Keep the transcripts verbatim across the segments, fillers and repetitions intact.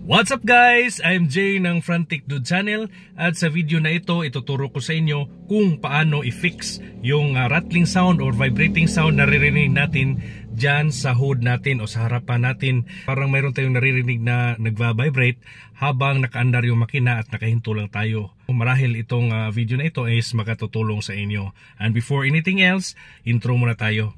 What's up guys? I'm Jay ng Frantic Dude Channel at sa video na ito ituturo ko sa inyo kung paano i-fix yung uh, rattling sound or vibrating sound na naririnig natin dyan sa hood natin o sa harapan natin. Parang mayroon tayong naririnig na nagva-vibrate habang nakaandar yung makina at nakahinto lang tayo. Marahil itong uh, video na ito is makatutulong sa inyo. And before anything else, intro muna tayo.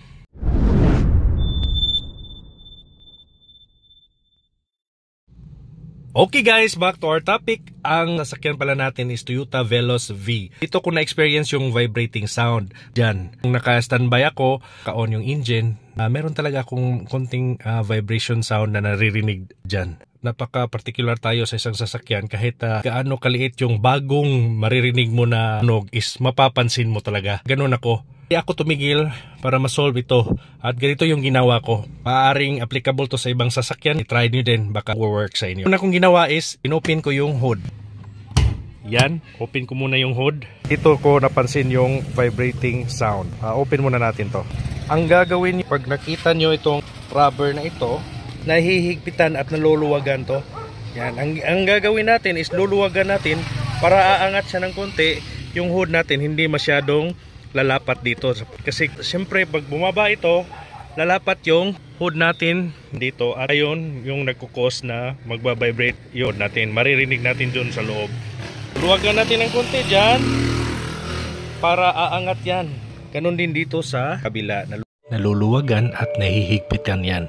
Okay guys, back to our topic. Ang sasakyan pala natin is Toyota Veloz V. Dito ko na-experience yung vibrating sound dyan. Kung naka-standby ako, ka-on yung engine, uh, meron talaga akong konting uh, vibration sound na naririnig dyan. Napaka-particular tayo sa isang sasakyan kahit uh, gaano kaliit yung bagong maririnig mo na tunog is mapapansin mo talaga. Ganun ako. Kaya ako tumigil para ma-solve ito at ganito yung ginawa ko. Maaaring applicable to sa ibang sasakyan. I-try nyo din, baka work sa inyo. Una kong ginawa is inopen ko yung hood. Yan, open ko muna yung hood. Dito ko napansin yung vibrating sound. Uh, open muna natin to. Ang gagawin nyo, pag nakita nyo itong rubber na ito, nahihigpitan at naluluwagan to. Yan, ang, ang gagawin natin is luluwagan natin para aangat siya ng konti yung hood natin, hindi masyadong lalapat dito kasi siyempre pag bumaba ito lalapat yung hood natin dito at ayun yung nagkukos na magbabibrate yun natin, maririnig natin dun sa loob. Luwagan natin ng konti dyan para aangat yan. Ganun din dito sa kabila, naluluwagan at nahihigpitan yan.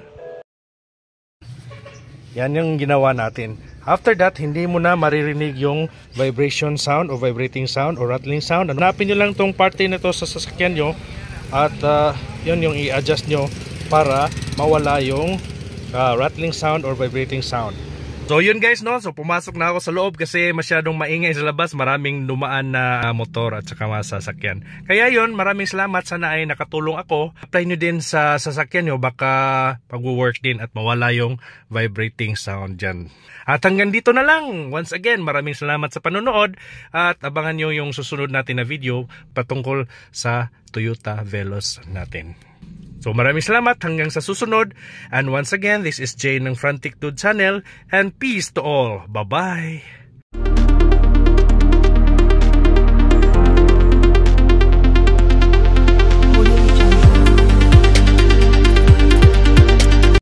Yan yung ginawa natin. After that, hindi mo na maririnig yung vibration sound o vibrating sound o rattling sound. Hanapin nyo lang tong parte na to sa sasakyan nyo at uh, yun yung i-adjust nyo para mawala yung uh, rattling sound or vibrating sound. So yun guys, no? So pumasok na ako sa loob kasi masyadong maingay sa labas. Maraming dumaan na motor at saka mga sasakyan. Kaya yun, maraming salamat. Sana ay nakatulong ako. Apply nyo din sa sasakyan nyo. Baka pag-work din at mawala yung vibrating sound dyan. At hanggang dito na lang. Once again, maraming salamat sa panonood. At abangan nyo yung susunod natin na video patungkol sa Toyota Veloz natin. So maraming salamat hanggang sa susunod. And once again, this is Jay ng Frantic Dude Channel. And peace to all. Bye-bye.